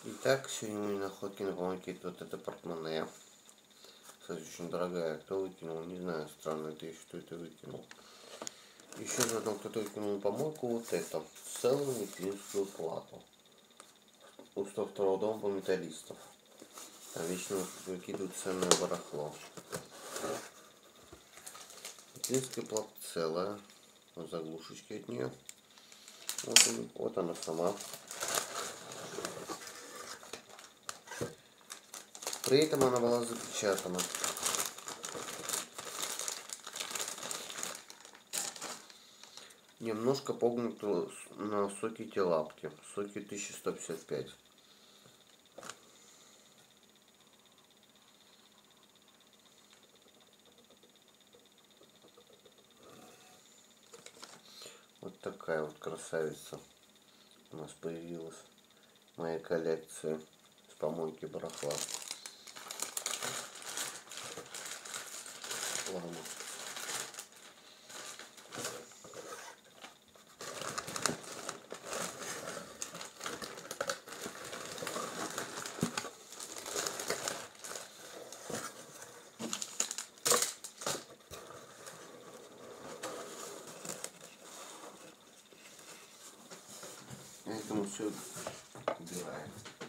Итак, сегодня мои находки на помойке. Вот это портмоне. Кстати, очень дорогая. Кто выкинул, не знаю. Странно, это еще кто это выкинул. Еще заодно кто-то выкинул на помойку вот это. Целую металлическую плату. У 102 дома по металлистов. Там вечно выкидывают ценное барахло. Металлическая плата целая. Вот заглушечки от нее. Вот она сама. При этом она была запечатана. Немножко погнуто на сокете лапки. Сокет 1155. Вот такая вот красавица у нас появилась в моей коллекции с помойки барахла. Ладно. Поэтому все убираем.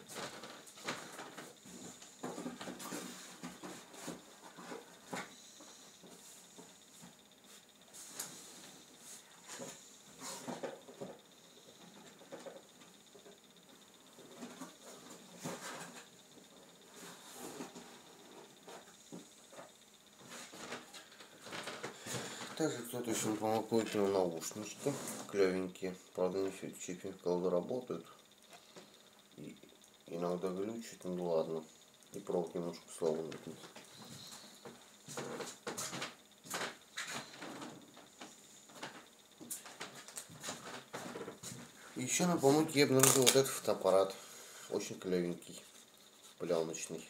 Также кто-то еще на помойку выкинул наушнички, клевенькие, правда не все чипи колды работают, и иногда глючит, ну ладно, и провод немножко сломанный. Еще на помойке я обнаружил вот этот фотоаппарат, очень клевенький, пленочный,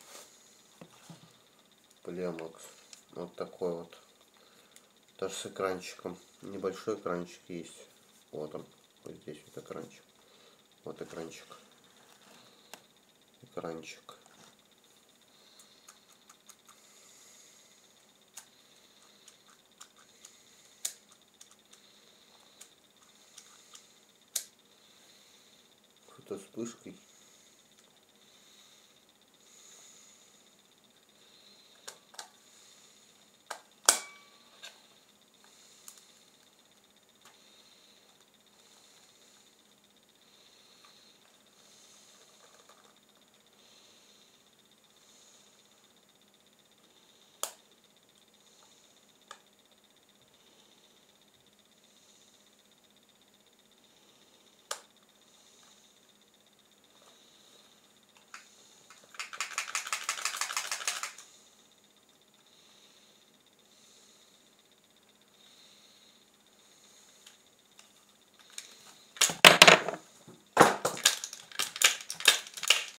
Playmax, вот такой вот. Даже с экранчиком. Небольшой экранчик есть. Вот он. Вот здесь вот экранчик. Вот экранчик. Экранчик. Фото вспышкой.